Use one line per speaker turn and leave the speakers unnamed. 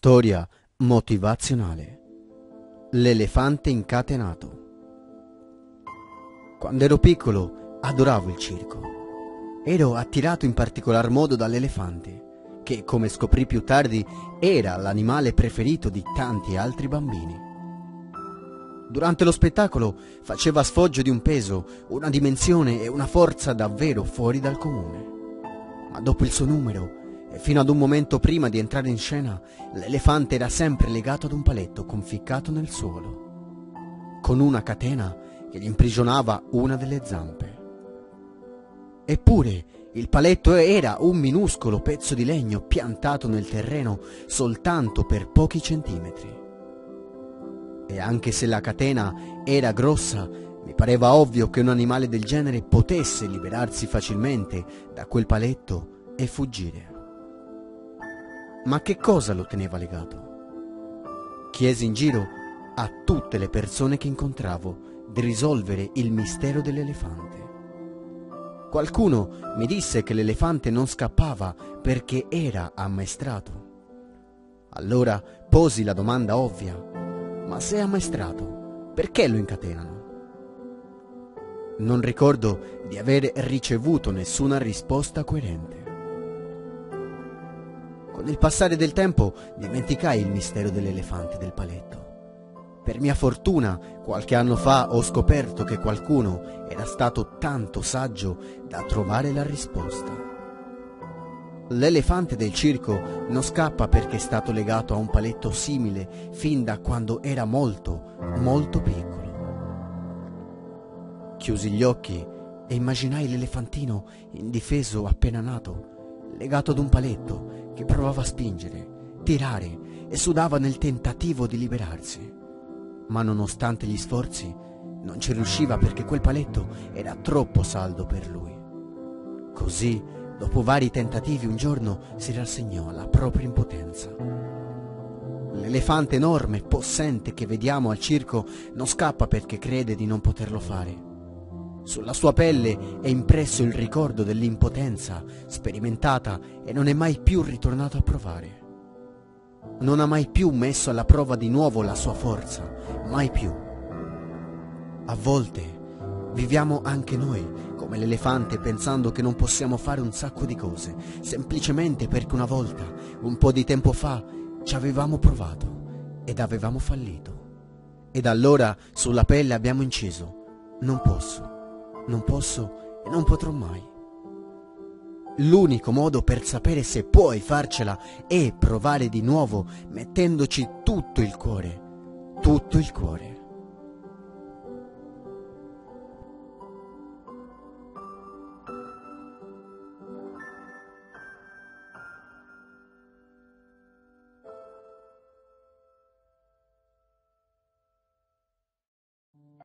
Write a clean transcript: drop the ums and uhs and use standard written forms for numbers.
Storia motivazionale. L'elefante incatenato. Quando ero piccolo adoravo il circo. Ero attirato in particolar modo dall'elefante, che, come scoprì più tardi, era l'animale preferito di tanti altri bambini. Durante lo spettacolo faceva sfoggio di un peso, una dimensione e una forza davvero fuori dal comune. Ma dopo il suo numero, e fino ad un momento prima di entrare in scena, l'elefante era sempre legato ad un paletto conficcato nel suolo, con una catena che gli imprigionava una delle zampe. Eppure il paletto era un minuscolo pezzo di legno piantato nel terreno soltanto per pochi centimetri. E anche se la catena era grossa, mi pareva ovvio che un animale del genere potesse liberarsi facilmente da quel paletto e fuggire. Ma che cosa lo teneva legato? Chiesi in giro a tutte le persone che incontravo di risolvere il mistero dell'elefante. Qualcuno mi disse che l'elefante non scappava perché era ammaestrato. Allora posi la domanda ovvia: ma se è ammaestrato, perché lo incatenano? Non ricordo di aver ricevuto nessuna risposta coerente. Con il passare del tempo dimenticai il mistero dell'elefante del paletto. Per mia fortuna, qualche anno fa ho scoperto che qualcuno era stato tanto saggio da trovare la risposta. L'elefante del circo non scappa perché è stato legato a un paletto simile fin da quando era molto, molto piccolo. Chiusi gli occhi e immaginai l'elefantino indifeso appena nato, legato ad un paletto che provava a spingere, tirare e sudava nel tentativo di liberarsi. Ma nonostante gli sforzi non ci riusciva perché quel paletto era troppo saldo per lui. Così, dopo vari tentativi, un giorno si rassegnò alla propria impotenza. L'elefante enorme, possente che vediamo al circo non scappa perché crede di non poterlo fare. Sulla sua pelle è impresso il ricordo dell'impotenza sperimentata e non è mai più ritornato a provare. Non ha mai più messo alla prova di nuovo la sua forza, mai più. A volte viviamo anche noi come l'elefante pensando che non possiamo fare un sacco di cose, semplicemente perché una volta, un po' di tempo fa, ci avevamo provato ed avevamo fallito. Ed allora sulla pelle abbiamo inciso: non posso e non potrò mai. L'unico modo per sapere se puoi farcela è provare di nuovo mettendoci tutto il cuore, tutto il cuore.